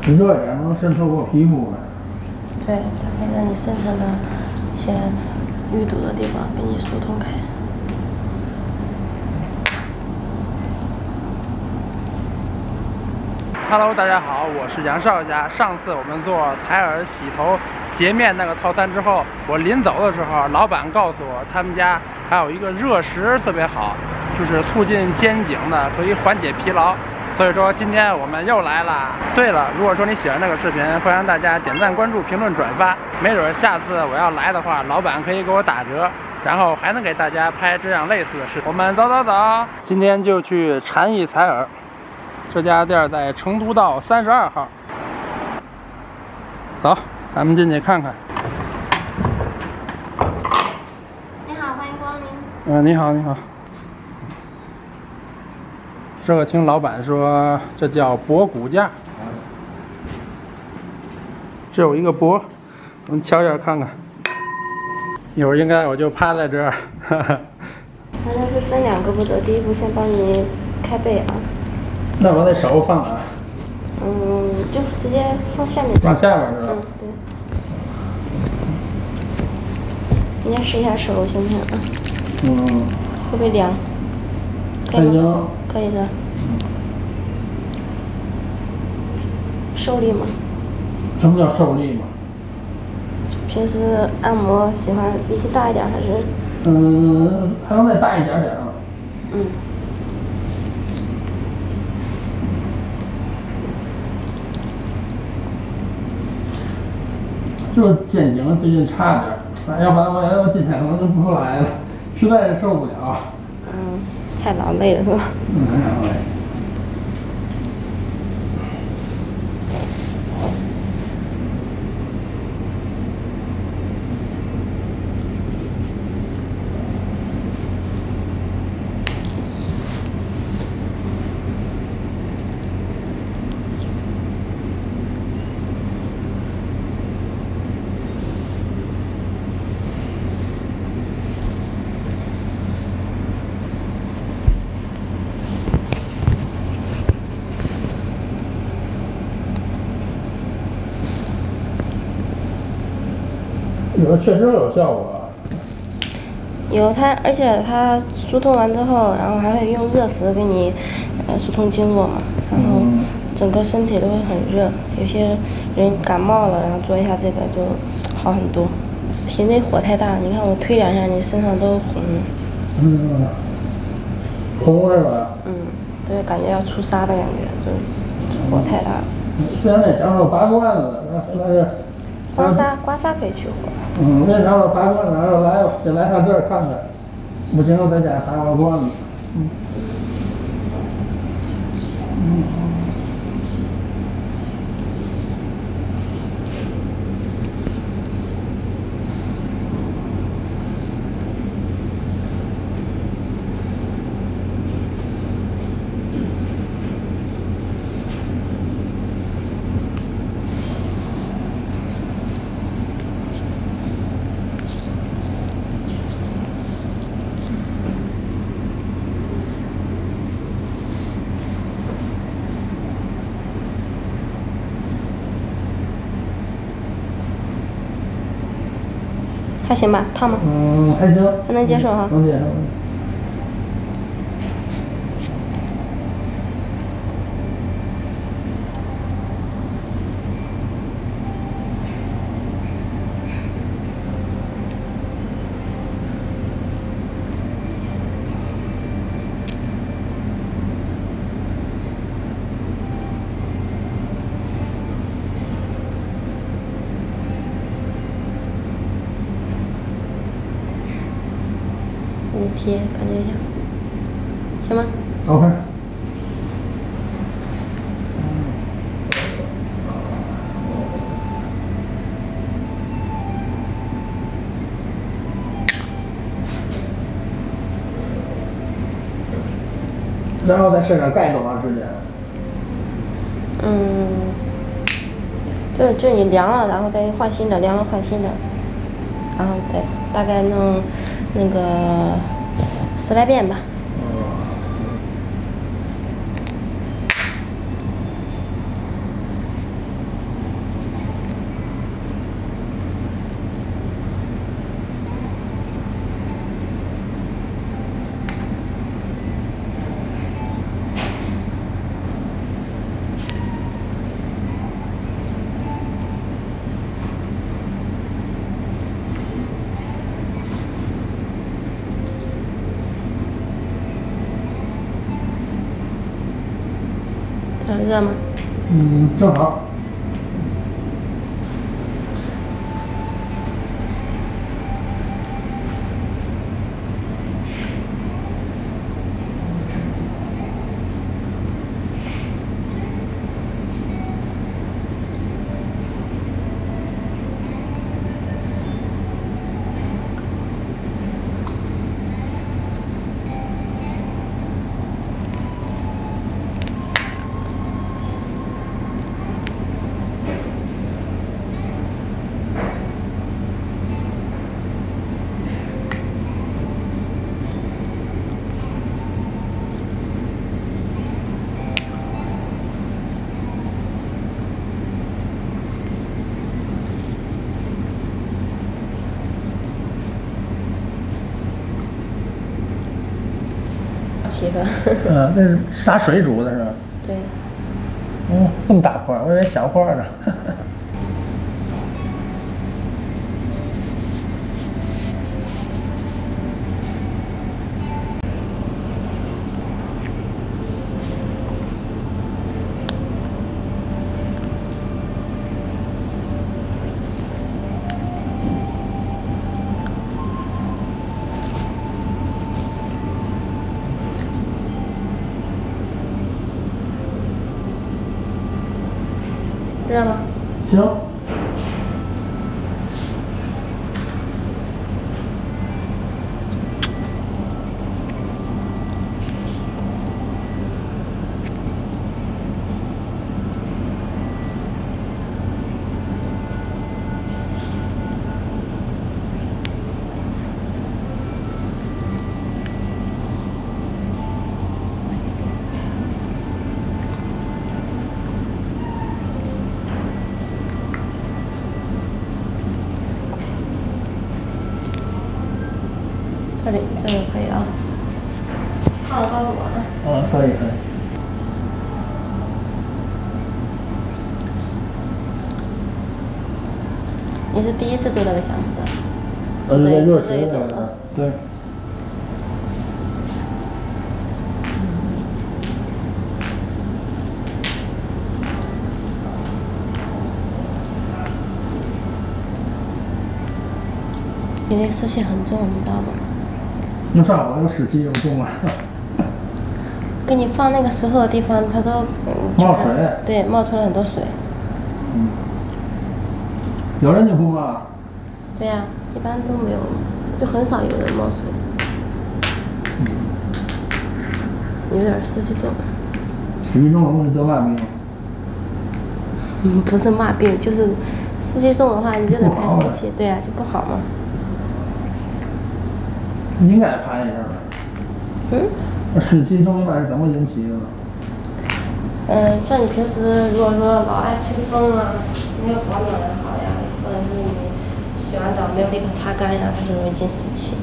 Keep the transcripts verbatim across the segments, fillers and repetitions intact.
热点能渗透过皮肤呗。 对，它可以让你深层的一些淤堵的地方给你疏通开。 Hello， 大家好，我是杨少侠。上次我们做采耳洗头洁面那个套餐之后，我临走的时候，老板告诉我他们家还有一个热食特别好，就是促进肩颈的，可以缓解疲劳。所以说今天我们又来了。对了，如果说你喜欢这个视频，欢迎大家点赞、关注、评论、转发。没准下次我要来的话，老板可以给我打折，然后还能给大家拍这样类似的视频。我们走走走，今天就去禅意采耳。这家店在成都道三十二号。走，咱们进去看看。 你好，欢迎光临。 嗯，你好，你好。这个听老板说，这叫博骨架，只有一个博，我们敲一下看看。一会儿应该我就趴在这儿。哈哈。 反正是分两个步骤，第一步先帮你开背啊。 那我得手放哪？ 嗯，就直接放下面。 放下面是吧？ 嗯，对。你先试一下手行不行啊？ 嗯。 会不会凉？可以吗？可以的。受力吗？ 什么叫受力吗？ 平时按摩喜欢力气大一点还是？ 嗯，还能再大一点点啊。 嗯。 就是肩颈最近差点，要不然我要今天可能就不来了，实在是受不了。 嗯，太劳累了是吧？ 嗯，太劳累。有确实有效果。 有它，而且它疏通完之后，然后还会用热石给你呃疏通经络嘛，然后整个身体都会很热。有些人感冒了，然后做一下这个就好很多。体内火太大，你看我推两下，你身上都红。 嗯，红是吧？ 嗯，对，感觉要出痧的感觉，就是火太大了。 虽然那讲究拔罐子，那是。 刮痧，刮痧可以去火。 嗯，那然后拔罐子，然后来就来上这儿看看，不行在家拔个罐子。嗯。嗯。 还行吧，烫吗？ 嗯，还行， 还能接受哈。 能接受。 你贴感觉一下，行吗 ？OK。然后再设点盖多长时间？ 嗯，就是就是你凉了，然后再换新的，凉了换新的，然后再大概弄那个十来遍吧。 儿热吗？ 嗯，正好。 七分。 嗯，这是杀水煮的是吧？ 对。 哦，这么大块，我以为小块呢。 热吗？ 行。 这里这个可以啊，泡了告诉我啊。 啊，可以可以。 你是第一次做这个项目的？ 做这做这一种的。 对。 你那湿气很重，你知道吗？ 那上我那个湿气又重了。 给你放那个石头的地方，它都、嗯就是、 冒水。 对，冒出了很多水。 嗯。有人就不冒。 对呀、啊，一般都没有，就很少有人冒水。 嗯。 有点湿气重。 湿气重了容易得嘛病？ 嗯，不是嘛病，就是湿气重的话，你就得排湿气，对呀、啊，就不好嘛。 应该排一下呗。 嗯。 湿气重一般是怎么引起的呢？ 嗯，像你平时如果说老爱吹风啊，没有保暖也好呀，或者是你洗完澡没有立刻擦干呀，它就容易进湿气。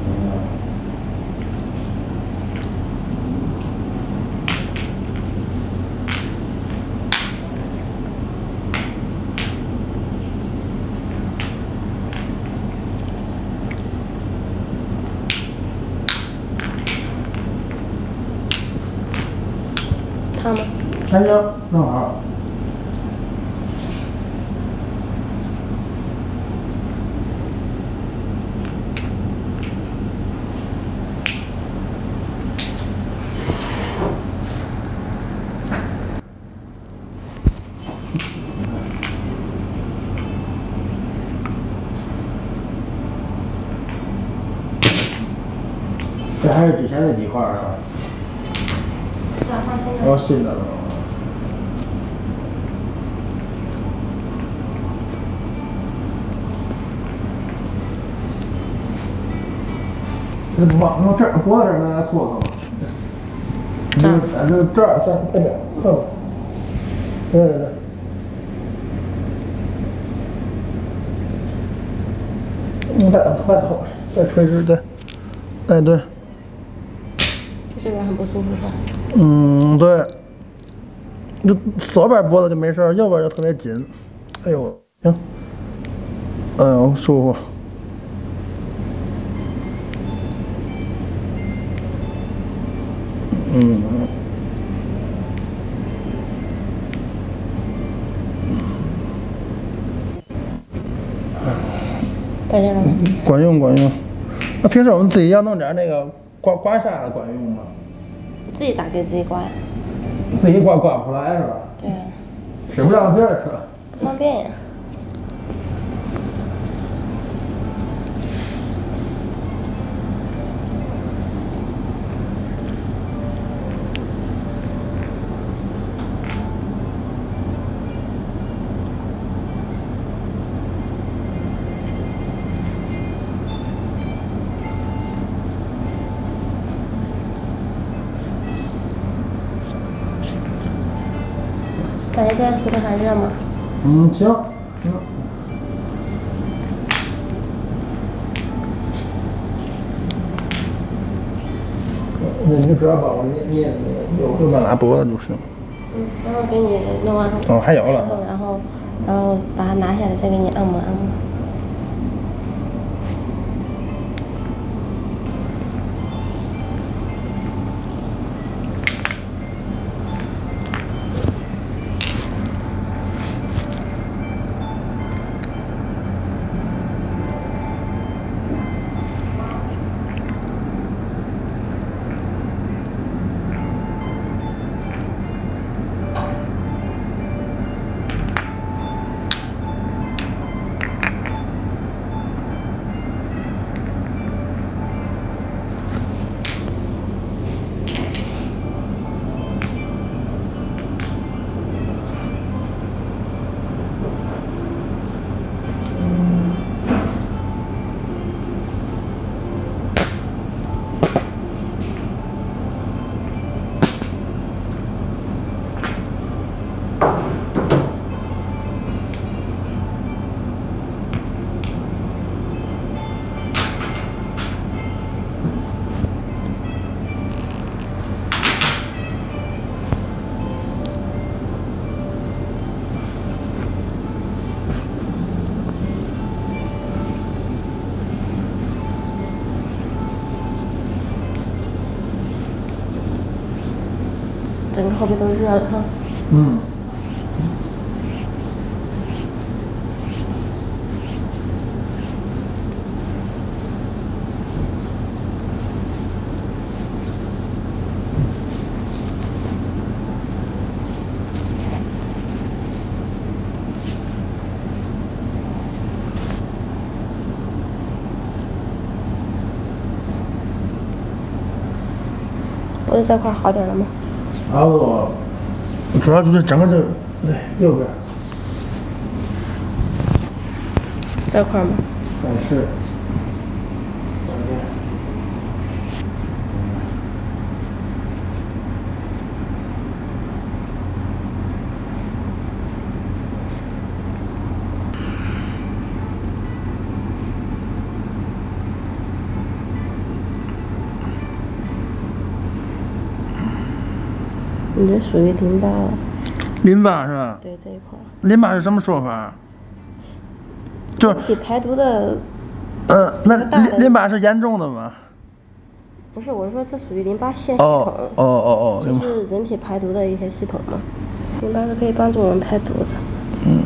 烫吗？ 还行，正好。这还是之前那几块是吧？ 是啊，放新的。 哦，新的了。这不往往这儿脖子这儿来搓搓吧。这儿，咱这这儿算这边，侧边。对对对。你再往快后，再垂直，对。哎，对。 就这边很不舒服是吧？ 嗯，对。就左边脖子就没事儿，右边就特别紧。哎呦，行。哎呦，舒服。嗯。 发现了吗？ 管用管用。那平时我们自己要弄点那个刮刮痧的，管用吗？ 自己咋给自己刮呀？ 自己刮刮不出来是吧？ 对啊。 使不上劲儿是吧？ 不方便呀。感觉这个石头还热吗？ 嗯，行，行。那你只要把我捏捏有就把它拨了就行。 嗯，等会儿给你弄完。 哦，还有了。 然后，然后把它拿下来，再给你按摩按摩。整个后背都热了哈。 嗯。 脖子这块好点了吗？ 差不多，主要就是整个这对右边。 这块吗？ 嗯，是。 你这属于淋巴了。 淋巴是吧？ 对，这一块。 淋巴是什么说法？就是体排毒的。 呃，那淋淋巴是严重的吗？ 不是，我是说这属于淋巴腺系统。 哦哦哦哦。 就是人体排毒的一些系统嘛。淋巴是可以帮助我们排毒的。 嗯。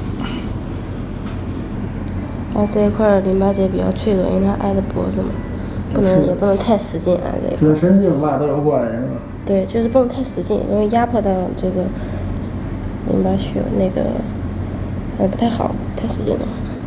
但这一块淋巴结比较脆弱，因为它挨着脖子嘛，不能也不能太使劲按这一块。 跟神经吧都有关系。 对，就是不能太使劲，容易压迫到这个淋巴血，那个还不太好，太使劲的话。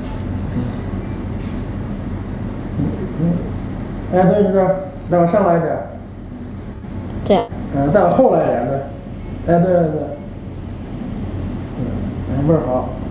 嗯嗯。哎，对对对，再往上来点。 这样。 嗯，再往后来一点，对。哎，对对对。嗯，味儿好。